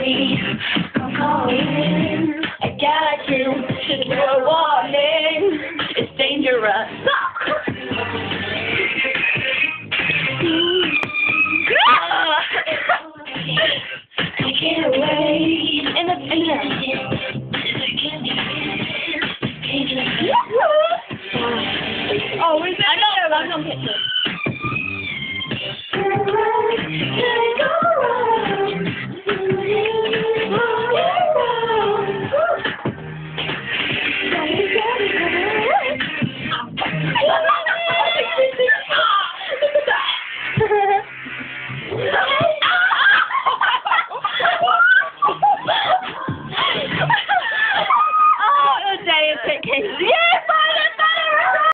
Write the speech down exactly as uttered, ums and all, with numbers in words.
me. I'm calling. I got you. It's your warning. It's dangerous.